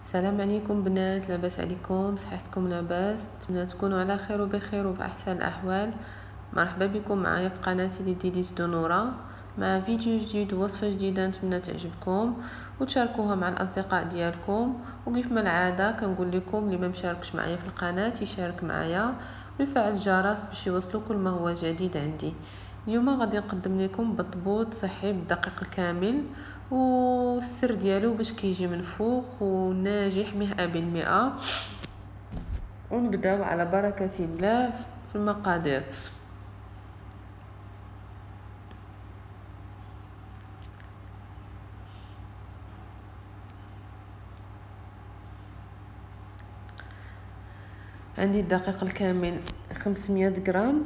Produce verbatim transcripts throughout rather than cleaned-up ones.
السلام عليكم بنات، لاباس عليكم؟ صحتكم لاباس؟ نتمنى تكونوا على خير وبخير وفي احسن الاحوال. مرحبا بكم معايا في قناتي لديديس دو نورا مع فيديو جديد ووصفه جديده نتمنى تعجبكم وتشاركوها مع الاصدقاء ديالكم. وكيف ما العاده كنقول لكم اللي ما مشاركش معايا في القناه يشارك معايا ويفعل الجرس باش يوصلوا كل ما هو جديد عندي. اليوم غادي نقدم لكم بطبوط صحي بالدقيق الكامل، والسر ديالو باش كيجي منفوخ وناجح مئة بالمئة. ونبداو على بركة الله في المقادير. عندي الدقيق الكامل خمسمية غرام،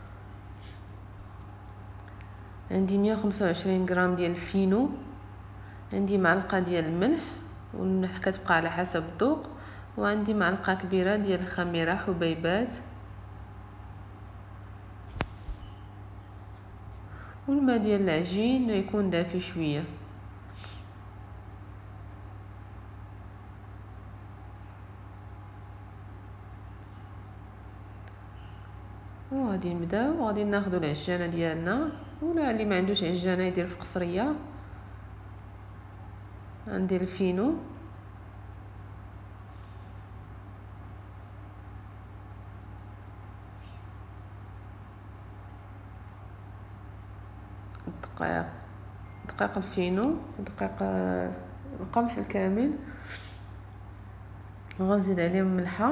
عندي مية وخمسة وعشرين غرام ديال الفينو، عندي معلقه ديال الملح والملح كتبقى على حسب الذوق، وعندي معلقه كبيره ديال الخميره حبيبات، والماء ديال العجين يكون دافي شويه. وغادي نبداو وغادي ناخذوا العجانه ديالنا، ولا اللي ما عندوش عجانه يدير في قصريه. ندير الفينو، الدقيق دقيق الفينو، دقيق القمح الكامل، غنزيد عليهم ملحه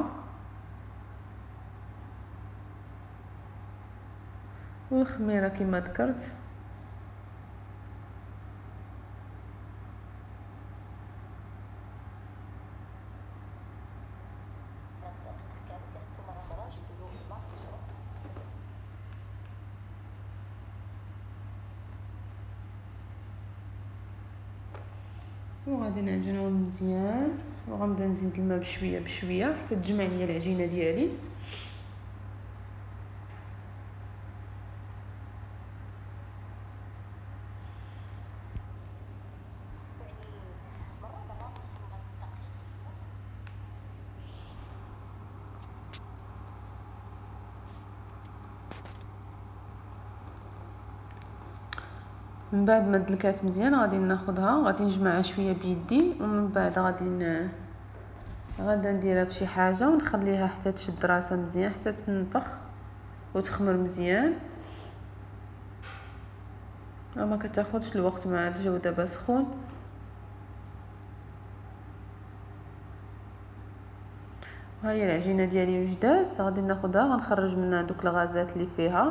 والخميره كما ذكرت، وغادي نعجنهم مزيان. وغنبدا نزيد الماء بشويه بشويه حتى تجمع ليا العجينه ديالي. من بعد ما دلكات مزيان غادي ناخذها، غادي نجمعها شويه بيدي، ومن بعد غادي ن... غادا نديرها فشي حاجه ونخليها حتى تشد راسها مزيان حتى تنفخ وتخمر مزيان. وما كتاخذش الوقت مع الجو دابا سخون. ها هي العجينه ديالي وجدات، غادي ناخذها غنخرج منها دوك الغازات اللي فيها.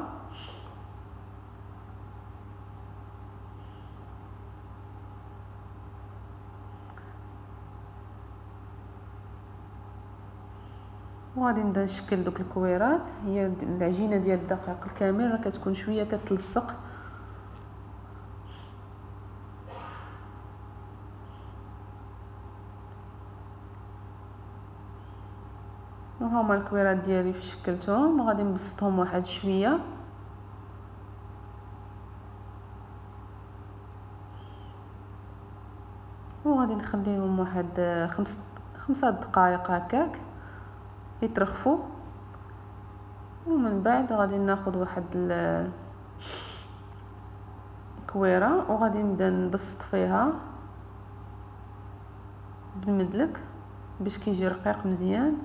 وغادي نبدا نشكل دوك الكويرات. هي العجينه ديال الدقيق الكامل راه كتكون شويه كتلصق، وهما الكويرات ديالي في شكلتهم. وغادي نبسطهم واحد شويه، وغادي نخليهم واحد خمس خمسة دقائق هكاك يترخفوا. ومن بعد غادي ناخذ واحد الكويره وغادي نبدا نبسط فيها بالمدلك باش كيجي رقيق مزيان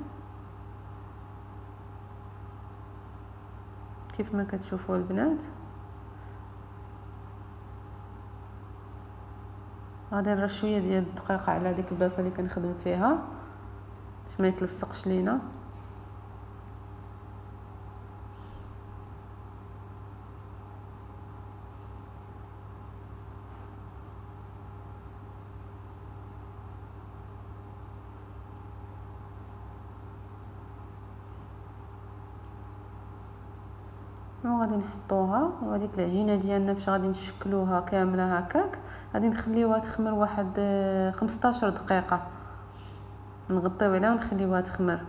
كيف ما كتشوفوا البنات. غادي نرش شويه ديال الدقيق على ديك البلاصه اللي كنخدم فيها باش ما يتلصقش لينا. وغادي نحطوها، وهذيك العجينه ديالنا باش غادي نشكلوها كامله هكاك غادي نخليوها تخمر واحد خمسطاش دقيقه، نغطيو عليها ونخليوها تخمر.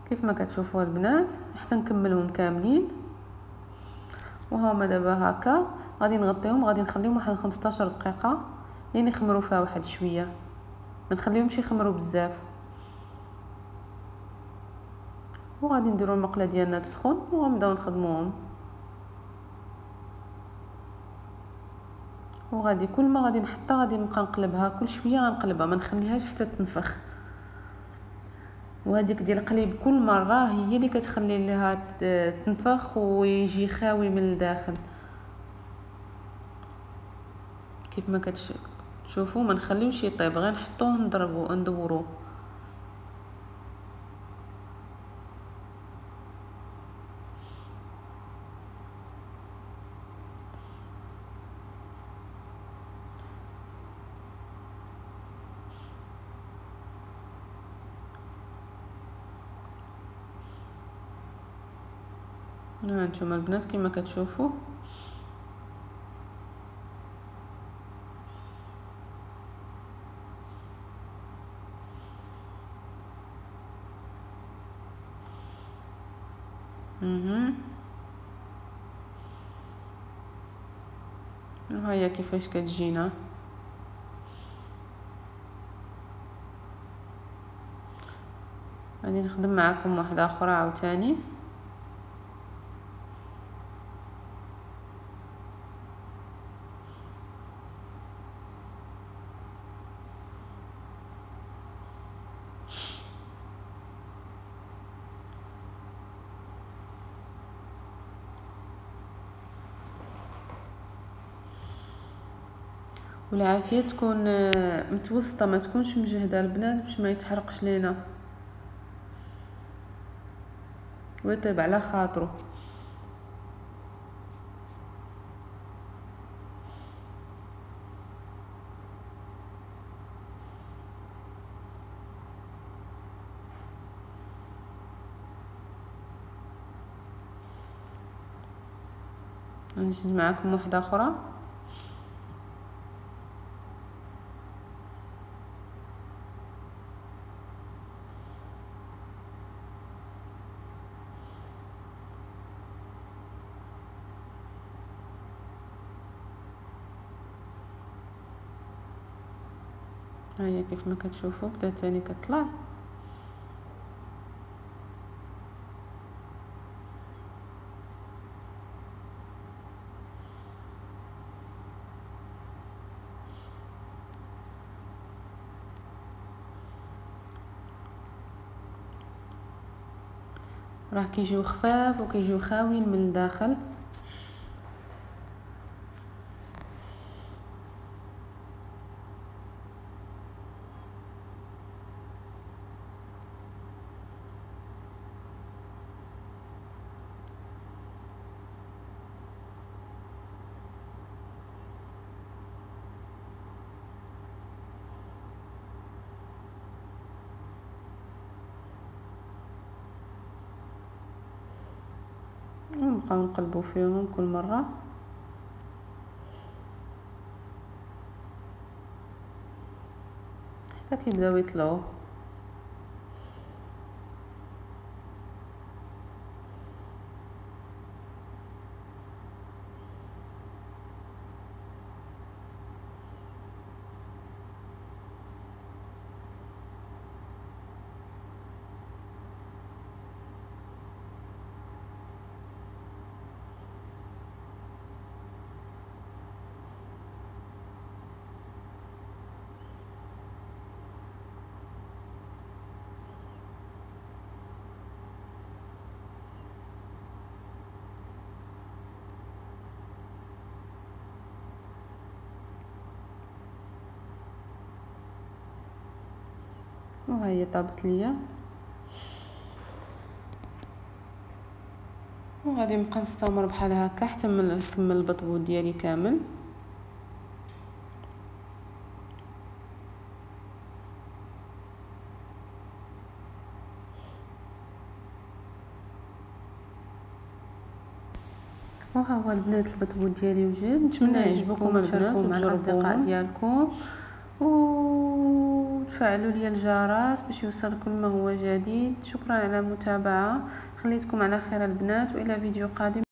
كيف ما كتشوفوا البنات حتى نكملهم كاملين. وهما دابا هكا غادي نغطيهم، غادي نخليهم واحد خمسطاش دقيقه لين يخمروا فيها واحد شويه، ما نخليهمش يخمروا بزاف. وغادي نديروا المقله ديالنا تسخن وغنبداو نخدموهم. وغادي كل ما غادي نحطها غادي نبقى نقلبها كل شويه، غنقلبها ما نخليهاش حتى تنفخ. وهذيك ديال القليب كل مره هي اللي كتخلي لها تنفخ ويجي خاوي من الداخل. كيف ما كتشوفوا ما نخليوش يطيب، غير نحطوه نضربو ندورو. ها انتم البنات كما كتشوفوا اها وهي كيفاش كتجينا. غادي نخدم معكم واحده اخرى عاوتاني. والعافيه تكون متوسطه، ما تكونش مجهده البنات باش ما يتحرقش لينا ويطيب على خاطره. نجي معكم واحده اخرى. هيا كيف ما كتشوفوا بدات ثاني كتطلع. راه كيجيو خفاف وكيجيو خاويين من الداخل. ونبقاو نقلبوا فيهم كل مره حتى كيبداو يطلعوا. وهي طابت ليا وغادي نبقى نستمر بحال هكا حتى نكمل البطبوط ديالي كامل. وها هو البنات البطبوط ديالي وجد. نتمنى يعجبكم البنات ومع الاصدقاء ديالكم وتفاعلوا وفعلوا لي الجرس باش يوصلكم ما هو جديد. شكرا على المتابعة، خليتكم على خير البنات، والى فيديو قادم.